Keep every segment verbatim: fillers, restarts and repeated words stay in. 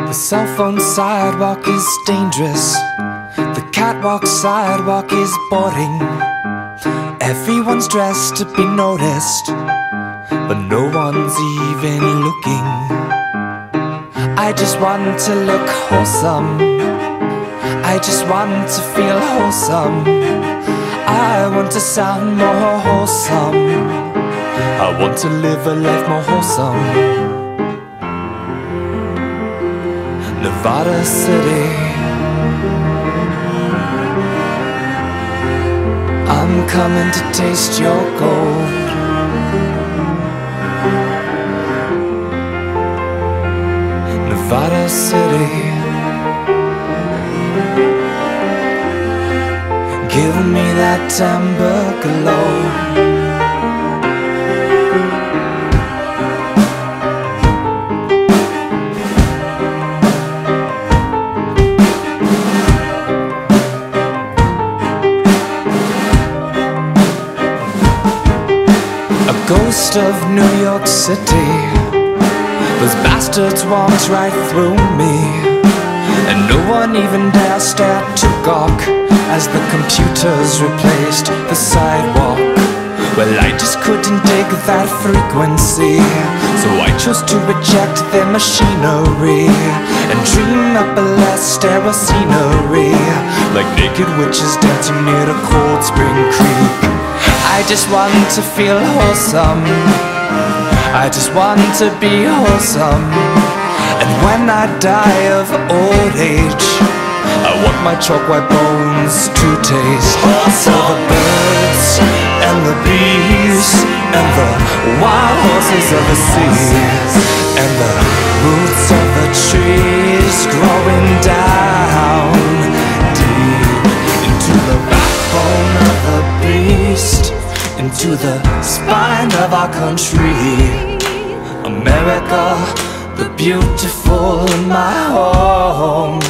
The cell phone sidewalk is dangerous. The catwalk sidewalk is boring. Everyone's dressed to be noticed, but no one's even looking. I just want to look wholesome. I just want to feel wholesome. I want to sound more wholesome. I want to live a life more wholesome. Nevada City, I'm coming to taste your gold. Nevada City, give me that amber glow. Ghost of New York City, those bastards walked right through me, and no one even dared stare to gawk as the computers replaced the sidewalk. Well, I just couldn't dig that frequency, so I chose to reject their machinery and dream up a less sterile scenery, like naked witches dancing near a Cold Spring Creek. I just want to feel wholesome. I just want to be wholesome. And when I die of old age, I want my chalk white bones to taste so the birds and the bees and the wild horses of the sea and the roots of the trees growing down deep into the backbone of the beast, into the spine of our country. America, the beautiful, my home.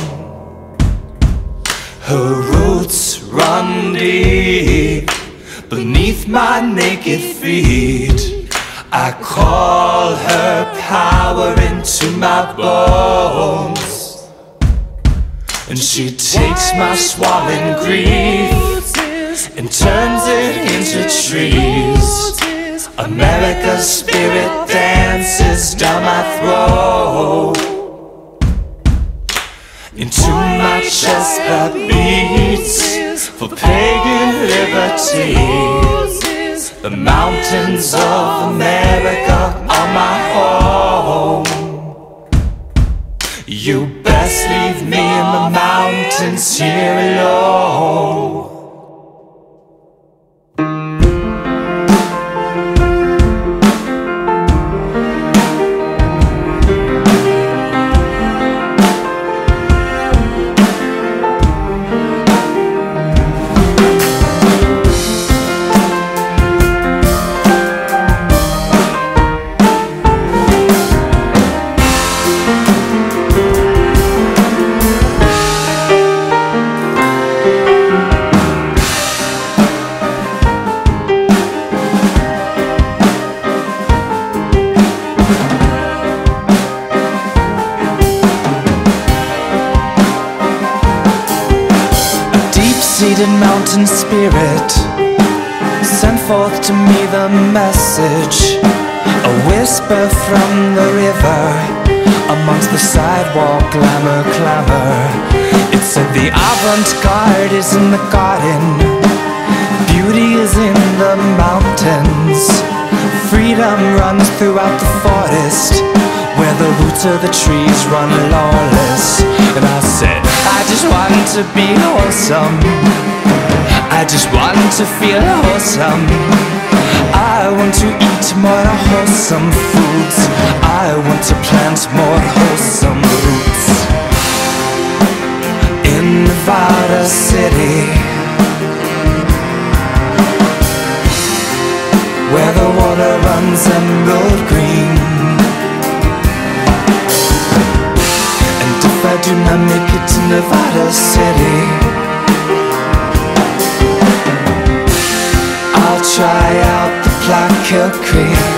Her roots run deep beneath my naked feet. I call her power into my bones, and she takes my swollen grief and turns it into trees. America's spirit dances down my throat, into my chest that beats for pagan liberty. The mountains of America are my home. You best leave me in the mountains here alone. Seated mountain spirit sent forth to me the message, a whisper from the river amongst the sidewalk glamour clamor. It said the avant-garde is in the garden, beauty is in the mountains, freedom runs throughout the forest, where the roots of the trees run lawless. And I said, I just want to be wholesome. I just want to feel wholesome. I want to eat more wholesome foods. I want to plant more wholesome roots. In Nevada City, where the water runs emerald green, if I do not make it to Nevada City, I'll try out the Black Hill Creek.